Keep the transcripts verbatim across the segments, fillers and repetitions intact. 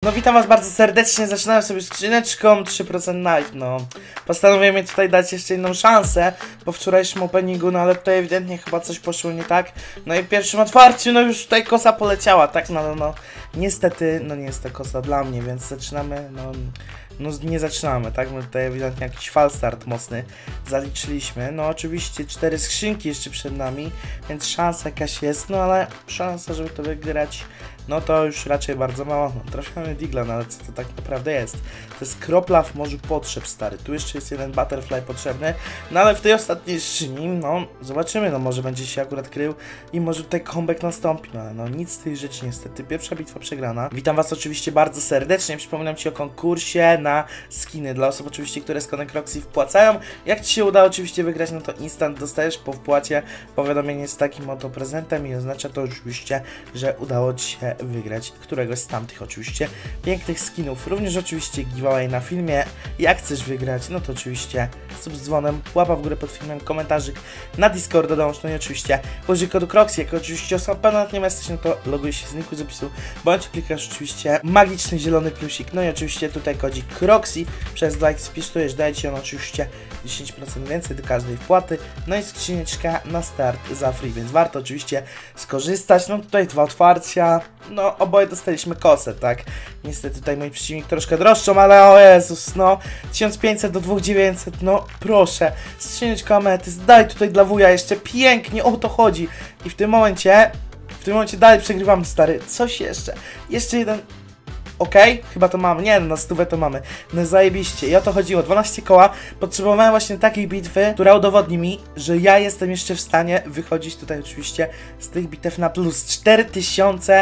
No witam was bardzo serdecznie, zaczynałem sobie skrzyneczką trzy procent knife, no. Postanowiłem jej tutaj dać jeszcze inną szansę po wczorajszym openingu, no ale tutaj ewidentnie chyba coś poszło nie tak. No i w pierwszym otwarciu, no już tutaj kosa poleciała, tak, no, no, no. Niestety, no nie jest to kosa dla mnie, więc zaczynamy, no... No nie zaczynamy, tak? My tutaj ewidentnie jakiś falstart mocny zaliczyliśmy. No oczywiście cztery skrzynki jeszcze przed nami, więc szansa jakaś jest, no ale szansa, żeby to wygrać, no to już raczej bardzo mało. No, trafiamy Digla, no ale co to tak naprawdę jest? To jest kropla w morzu potrzeb, stary. Tu jeszcze jest jeden butterfly potrzebny, no ale w tej ostatniej skrzyni, no zobaczymy, no może będzie się akurat krył i może tutaj comeback nastąpi, no ale no nic z tej rzeczy niestety. Pierwsza bitwa przegrana. Witam was oczywiście bardzo serdecznie, przypominam ci o konkursie na skiny dla osób oczywiście, które z Konek Roxy wpłacają. Jak ci się uda oczywiście wygrać, no to instant dostajesz po wpłacie powiadomienie z takim oto prezentem i oznacza to oczywiście, że udało ci się wygrać któregoś z tamtych oczywiście pięknych skinów. Również oczywiście giveaway na filmie. Jak chcesz wygrać, no to oczywiście sub z dzwonem, łapa w górę pod filmem, komentarzyk na Discorda dołącz, no i oczywiście użyj kodu Croxy, jak oczywiście osoba pewna nie jesteś, no to loguj się z linku zapisu, bądź klikasz oczywiście magiczny zielony plusik, no i oczywiście tutaj kodzik Croxy, przez like wpisujesz, daje ci on oczywiście dziesięć procent więcej do każdej wpłaty, no i skrzyneczka na start za free, więc warto oczywiście skorzystać. No tutaj dwa otwarcia, no oboje dostaliśmy kosę, tak? Niestety tutaj mój przeciwnik troszkę droższą, ale o Jezus, no tysiąc pięćset do dwa tysiące dziewięćset, no proszę, skrzyneczka ametyst, daj tutaj dla wuja jeszcze, pięknie, o to chodzi. I w tym momencie, w tym momencie dalej przegrywamy, stary, coś jeszcze, jeszcze jeden... Okej, okay, chyba to mamy, nie no, na stówę to mamy, no zajebiście, i o to chodziło, dwanaście koła, potrzebowałem właśnie takiej bitwy, która udowodni mi, że ja jestem jeszcze w stanie wychodzić tutaj oczywiście z tych bitew na plus. Cztery tysiące,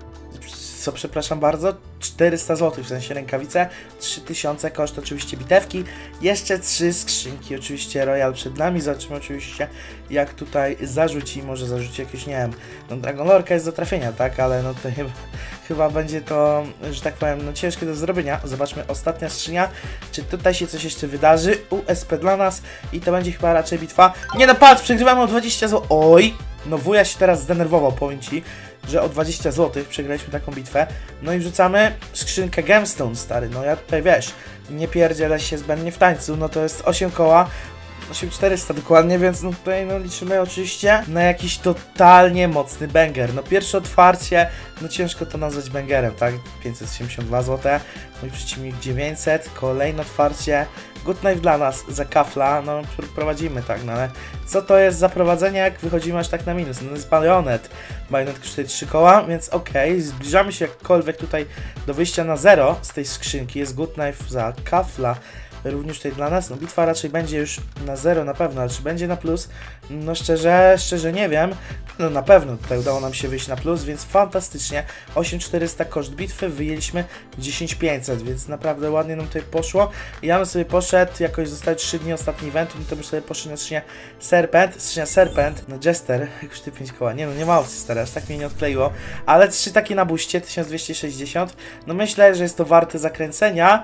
co przepraszam bardzo, czterysta złotych, w sensie rękawice, trzy tysiące koszt oczywiście bitewki, jeszcze trzy skrzynki, oczywiście Royal przed nami, zobaczymy oczywiście jak tutaj zarzuci, może zarzuci jakieś, nie wiem, no Dragon Lorka jest do trafienia, tak, ale no to chyba, chyba będzie to, że tak powiem, no ciężkie do zrobienia. Zobaczmy, ostatnia skrzynia, czy tutaj się coś jeszcze wydarzy, U S P dla nas i to będzie chyba raczej bitwa, nie no patrz, przegrywamy o dwadzieścia złotych, oj, no wuja się teraz zdenerwował, powiem ci, że o dwadzieścia złotych przegraliśmy taką bitwę. No i wrzucamy skrzynkę Gemstone, stary. No ja tutaj, wiesz, nie pierdzielę się zbędnie w tańcu, no to jest osiem koła, osiem tysięcy czterysta dokładnie, więc no tutaj no liczymy oczywiście na jakiś totalnie mocny banger. No pierwsze otwarcie, no ciężko to nazwać bangerem, tak? pięćset siedemdziesiąt dwa złote, mój przeciwnik dziewięćset, kolejne otwarcie, good knife dla nas, za kafla, no prowadzimy, tak, no ale co to jest za prowadzenie, jak wychodzimy aż tak na minus? No jest Bajonet, Bajonet kosztuje trzy koła, więc okej, okay, zbliżamy się jakkolwiek tutaj do wyjścia na zero z tej skrzynki, jest good knife za kafla, również tutaj dla nas, no bitwa raczej będzie już na zero na pewno, ale czy będzie na plus? No szczerze, szczerze nie wiem, no na pewno tutaj udało nam się wyjść na plus, więc fantastycznie, osiem tysięcy czterysta koszt bitwy, wyjęliśmy dziesięć tysięcy pięćset, więc naprawdę ładnie nam tutaj poszło. Ja bym sobie poszedł, jakoś zostały trzy dni ostatni event, to bym sobie poszedł na skrzynię Serpent, skrzynia Serpent, no Jester, kosztuje pięć koła, nie no, nie ma opcji, stary, aż tak mnie nie odkleiło, ale trzy takie na buście, tysiąc dwieście sześćdziesiąt, no myślę, że jest to warte zakręcenia.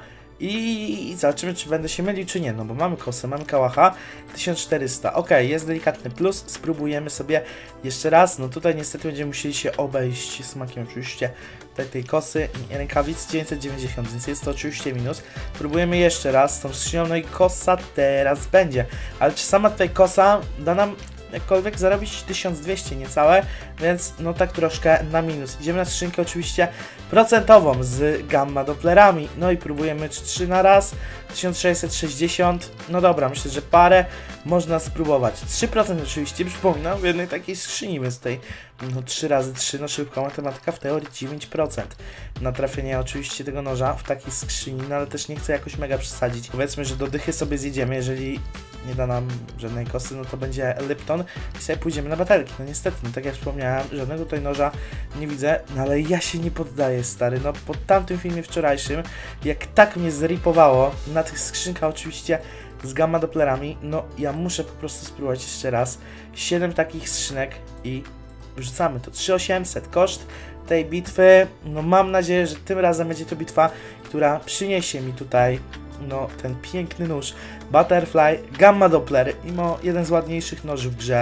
I zobaczymy, czy będę się mylił, czy nie, no bo mamy kosę, mamy kałacha, tysiąc czterysta, ok, jest delikatny plus, spróbujemy sobie jeszcze raz, no tutaj niestety będziemy musieli się obejść smakiem oczywiście tej, tej kosy, rękawic dziewięćset dziewięćdziesiąt, więc jest to oczywiście minus, próbujemy jeszcze raz z tą skrzynią, no i kosa teraz będzie, ale czy sama tutaj kosa da nam jakkolwiek zarobić tysiąc dwieście niecałe, więc no tak troszkę na minus. Idziemy na skrzynkę oczywiście procentową z gamma dopplerami, no i próbujemy trzy na raz, tysiąc sześćset sześćdziesiąt, no dobra, myślę, że parę można spróbować. trzy procent oczywiście, przypominam, w jednej takiej skrzyni, więc tutaj no trzy razy trzy, no szybka matematyka, w teorii dziewięć procent na trafienie oczywiście tego noża w takiej skrzyni, no ale też nie chcę jakoś mega przesadzić. Powiedzmy, że do dychy sobie zjedziemy, jeżeli nie da nam żadnej kosy, no to będzie Lipton i sobie pójdziemy na batelki. No niestety, no tak jak wspomniałem, żadnego tutaj noża nie widzę, no ale ja się nie poddaję, stary. No po tamtym filmie wczorajszym, jak tak mnie zripowało, na tych skrzynkach oczywiście z gamma dopplerami, no ja muszę po prostu spróbować jeszcze raz. siedem takich skrzynek i rzucamy to. trzy tysiące osiemset koszt tej bitwy, no mam nadzieję, że tym razem będzie to bitwa, która przyniesie mi tutaj no ten piękny nóż Butterfly Gamma Doppler, mimo jeden z ładniejszych noży w grze,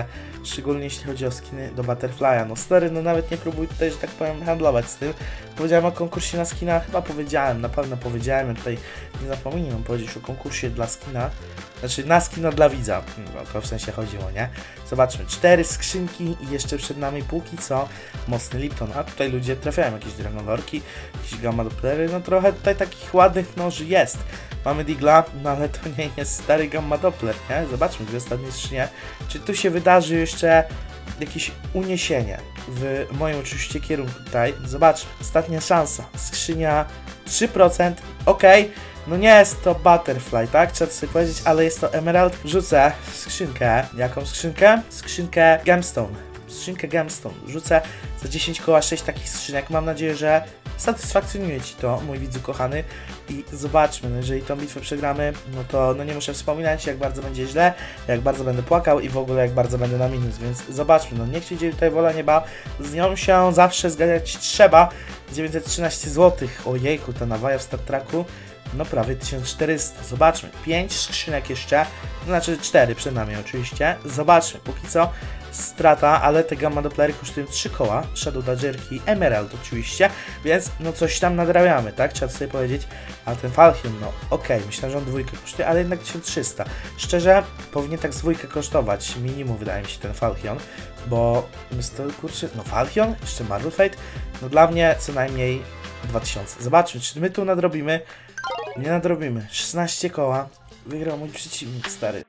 szczególnie jeśli chodzi o skiny do Butterfly'a. No stary, no nawet nie próbuj tutaj, że tak powiem, handlować z tym. Powiedziałem o konkursie na skina, chyba powiedziałem, na pewno powiedziałem, ja tutaj nie zapominam powiedzieć o konkursie dla skina, znaczy na skina dla widza, no, to w sensie chodziło, nie? Zobaczmy, cztery skrzynki i jeszcze przed nami póki co mocny Lipton, a tutaj ludzie trafiają jakieś Dragonlorki, jakieś Gamma Dopplery, no trochę tutaj takich ładnych noży jest. Mamy Digla, no ale to nie jest stary Gamma Doppler, nie? Zobaczmy dwie ostatnie skrzynie, czy tu się wydarzy jeszcze jakieś uniesienie w moim oczywiście kierunku tutaj. Zobaczmy, ostatnia szansa, skrzynia trzy procent, ok. No nie jest to Butterfly, tak? Trzeba sobie powiedzieć, ale jest to Emerald. Rzucę skrzynkę. Jaką skrzynkę? Skrzynkę Gemstone. Skrzynkę Gemstone. Rzucę za dziesięć koła sześć takich skrzynek. Mam nadzieję, że satysfakcjonuje Ci to, mój widzu kochany. I zobaczmy, no jeżeli tą bitwę przegramy, no to no nie muszę wspominać, jak bardzo będzie źle, jak bardzo będę płakał i w ogóle jak bardzo będę na minus, więc zobaczmy, no niech się dzieje tutaj wola nieba. Z nią się zawsze zgadzać trzeba. dziewięćset trzynaście złotych. Ojejku, ta nawaja w Star Treku. No prawie tysiąc czterysta. Zobaczmy. pięć skrzynek jeszcze. To znaczy cztery przed nami oczywiście. Zobaczmy. Póki co strata, ale te Gamma Dopplery kosztują trzy koła. Shadow Dodgerki, Emerald oczywiście. Więc no coś tam nadrabiamy, tak? Trzeba sobie powiedzieć. A ten Falchion, no okej. Okay. Myślałem, że on dwójkę kosztuje, ale jednak tysiąc trzysta. Szczerze, powinien tak z dwójkę kosztować. Minimum wydaje mi się ten Falchion. Bo jest to kurczę, no Falchion, jeszcze Marvel Fate. No dla mnie co najmniej dwa tysiące. Zobaczmy, czy my tu nadrobimy. Nie nadrobimy. szesnaście koła. Wygrał mój przeciwnik, stary.